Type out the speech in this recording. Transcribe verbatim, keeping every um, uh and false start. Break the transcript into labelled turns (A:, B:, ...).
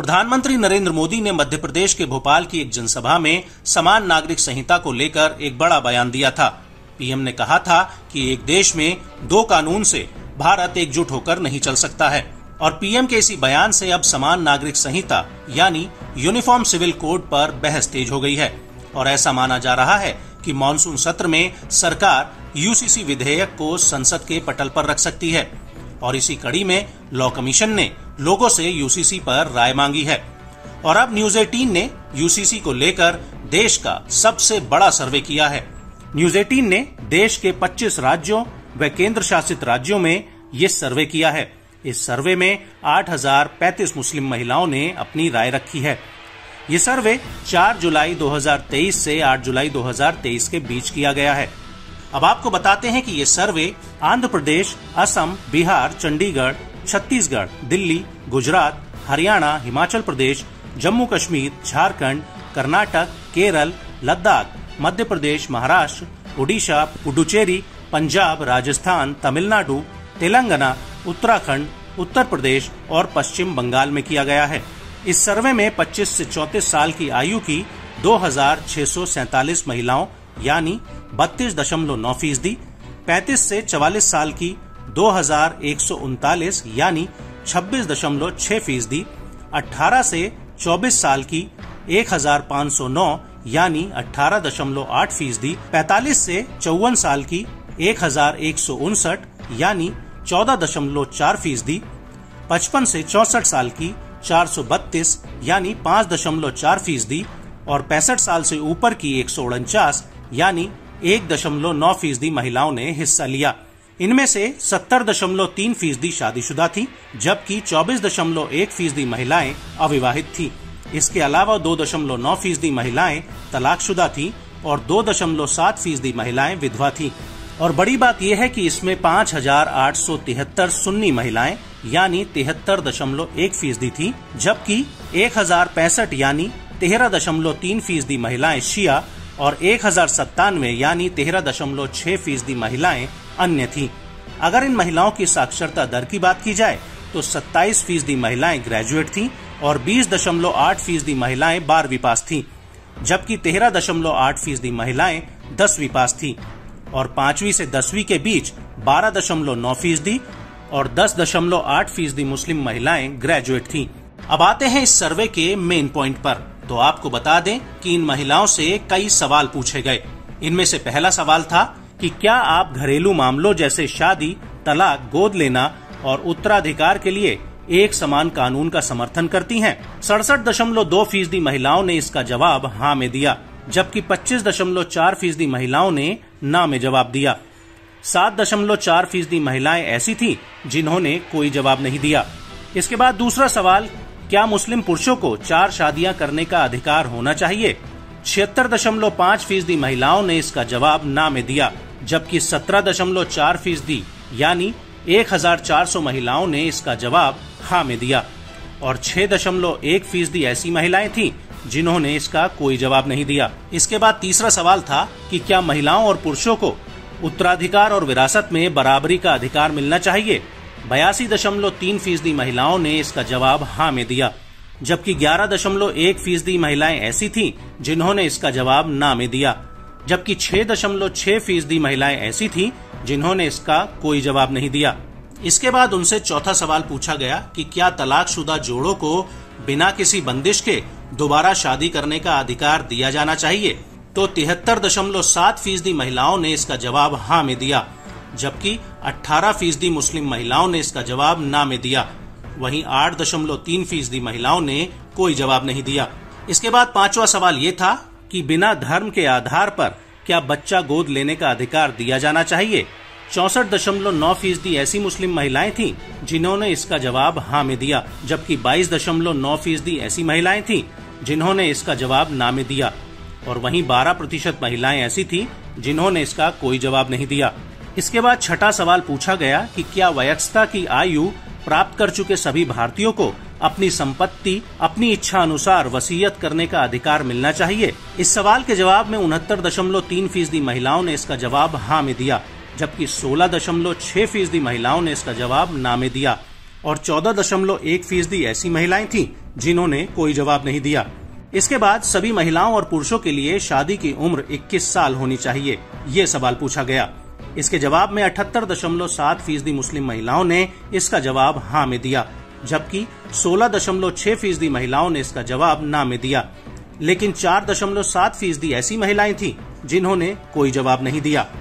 A: प्रधानमंत्री नरेंद्र मोदी ने मध्य प्रदेश के भोपाल की एक जनसभा में समान नागरिक संहिता को लेकर एक बड़ा बयान दिया था। पीएम ने कहा था कि एक देश में दो कानून से भारत एकजुट होकर नहीं चल सकता है और पीएम के इसी बयान से अब समान नागरिक संहिता यानी यूनिफॉर्म सिविल कोड पर बहस तेज हो गई है और ऐसा माना जा रहा है कि मानसून सत्र में सरकार यूसीसी विधेयक को संसद के पटल पर रख सकती है और इसी कड़ी में लॉ कमीशन ने लोगों से यूसीसी पर राय मांगी है और अब न्यूज अठारह ने यूसीसी को लेकर देश का सबसे बड़ा सर्वे किया है। न्यूज अठारह ने देश के पच्चीस राज्यों व केंद्र शासित राज्यों में ये सर्वे किया है। इस सर्वे में आठ हजार पैंतीस मुस्लिम महिलाओं ने अपनी राय रखी है। ये सर्वे चार जुलाई दो हज़ार तेईस से आठ जुलाई दो हज़ार तेईस के बीच किया गया है। अब आपको बताते हैं कि ये सर्वे आंध्र प्रदेश, असम, बिहार, चंडीगढ़, छत्तीसगढ़, दिल्ली, गुजरात, हरियाणा, हिमाचल प्रदेश, जम्मू कश्मीर, झारखंड, कर्नाटक, केरल, लद्दाख, मध्य प्रदेश, महाराष्ट्र, उड़ीसा, पुडुचेरी, पंजाब, राजस्थान, तमिलनाडु, तेलंगाना, उत्तराखंड, उत्तर प्रदेश और पश्चिम बंगाल में किया गया है। इस सर्वे में पच्चीस से चौंतीस साल की आयु की दो हजार छह सौ सैतालीस महिलाओं यानी बत्तीस दशमलव नौ फीसदी, पैंतीस से चवालीस साल की दो हजार एक सौ उनतालीस यानी छब्बीस दशमलव छह फीसदी, अठारह से चौबीस साल की एक हजार पाँच सौ नौ यानी अठारह दशमलव आठ फीसदी, पैंतालीस से चौवन साल की एक हजार एक सौ उनसठ यानी चौदह दशमलव चार फीसदी, पचपन से चौसठ साल की चार सौ बत्तीस यानी पाँच दशमलव चार फीसदी और पैंसठ साल से ऊपर की एक सौ उनचास यानी एक दशमलव नौ फीसदी महिलाओं ने हिस्सा लिया। इनमें से सत्तर दशमलव तीन फीसदी शादीशुदा थी जबकि चौबीस दशमलव एक फीसदी महिलाएं अविवाहित थी। इसके अलावा दो दशमलव नौ फीसदी महिलाएं तलाकशुदा थी और दो दशमलव सात फीसदी महिलाएं विधवा थी। और बड़ी बात यह है कि इसमें पाँच हजार आठ सौ तिहत्तर सुन्नी महिलाएं यानी तिहत्तर दशमलव एक फीसदी थी जबकि एक हजार पैंसठ यानी तेरह दशमलव तीन फीसदी महिलाएं शिया और एक हजार सत्तानवे यानी तेरह दशमलव छह फीसदी महिलाएं अन्य थी। अगर इन महिलाओं की साक्षरता दर की बात की जाए तो सत्ताईस फीसदी महिलाएं ग्रेजुएट थीं और बीस दशमलव आठ फीसदी महिलाएं बारहवीं पास थीं जबकि तेरह दशमलव आठ फीसदी महिलाएं दसवीं पास थीं और पांचवी से दसवीं के बीच बारह दशमलव नौ फीसदी और दस दशमलव आठ फीसदी मुस्लिम महिलाएं ग्रेजुएट थीं। अब आते हैं इस सर्वे के मेन पॉइंट पर। तो आपको बता दें कि इन महिलाओं से कई सवाल पूछे गए। इनमें से पहला सवाल था कि क्या आप घरेलू मामलों जैसे शादी, तलाक, गोद लेना और उत्तराधिकार के लिए एक समान कानून का समर्थन करती हैं? सड़सठ दशमलव दो फीसदी महिलाओं ने इसका जवाब हाँ में दिया जबकि पच्चीस दशमलव चार फीसदी महिलाओं ने ना में जवाब दिया। सात दशमलव चार फीसदी महिलाएं ऐसी थी जिन्होंने कोई जवाब नहीं दिया। इसके बाद दूसरा सवाल, क्या मुस्लिम पुरुषों को चार शादियां करने का अधिकार होना चाहिए? छिहत्तर दशमलव पाँच फीसदी महिलाओं ने इसका जवाब ना में दिया जबकि सत्रह दशमलव चार फीसदी यानी एक हजार चार सौ महिलाओं ने इसका जवाब हाँ में दिया और छह दशमलव एक फीसदी ऐसी महिलाएं थीं जिन्होंने इसका कोई जवाब नहीं दिया। इसके बाद तीसरा सवाल था कि क्या महिलाओं और पुरुषों को उत्तराधिकार और विरासत में बराबरी का अधिकार मिलना चाहिए? बयासी दशमलव तीन फीसदी महिलाओं ने इसका जवाब हाँ में दिया जबकि ग्यारह दशमलव एक फीसदी महिलाएं ऐसी थीं जिन्होंने इसका जवाब ना में दिया जबकि छह दशमलव छह फीसदी महिलाएं ऐसी थीं जिन्होंने इसका कोई जवाब नहीं दिया। इसके बाद उनसे चौथा सवाल पूछा गया कि क्या तलाकशुदा जोड़ों को बिना किसी बंदिश के दोबारा शादी करने का अधिकार दिया जाना चाहिए? तो तिहत्तर दशमलव सात फीसदी महिलाओं ने इसका जवाब हाँ में दिया जबकि अठारह फीसदी मुस्लिम महिलाओं ने इसका जवाब ना में दिया। वहीं आठ दशमलव तीन फीसदी महिलाओं ने कोई जवाब नहीं दिया। इसके बाद पांचवा सवाल ये था कि बिना धर्म के आधार पर क्या बच्चा गोद लेने का अधिकार दिया जाना चाहिए? चौसठ दशमलव नौ फीसदी ऐसी मुस्लिम महिलाएं थीं जिन्होंने इसका जवाब हाँ में दिया जबकि बाईस दशमलव नौ फीसदी ऐसी महिलाएं थीं जिन्होंने इसका जवाब ना में दिया और वहीं बारह प्रतिशत महिलाएं ऐसी थीं जिन्होंने इसका कोई जवाब नहीं दिया। इसके बाद छठा सवाल पूछा गया कि क्या वयस्कता की आयु प्राप्त कर चुके सभी भारतीयों को अपनी संपत्ति अपनी इच्छा अनुसार वसीयत करने का अधिकार मिलना चाहिए? इस सवाल के जवाब में उनहत्तर दशमलव तीन फीसदी महिलाओं ने इसका जवाब हाँ में दिया जबकि सोलह दशमलव छह फीसदी महिलाओं ने इसका जवाब ना में दिया और चौदह दशमलव एक फीसदी ऐसी महिलाएं थीं जिन्होंने कोई जवाब नहीं दिया। इसके बाद सभी महिलाओं और पुरुषों के लिए शादी की उम्र इक्कीस साल होनी चाहिए, ये सवाल पूछा गया। इसके जवाब में अठहत्तर दशमलव सात फीसदी मुस्लिम महिलाओं ने इसका जवाब हाँ में दिया, जबकि सोलह दशमलव छह फीसदी महिलाओं ने इसका जवाब ना में दिया। लेकिन चार दशमलव सात फीसदी ऐसी महिलाएं थीं जिन्होंने कोई जवाब नहीं दिया।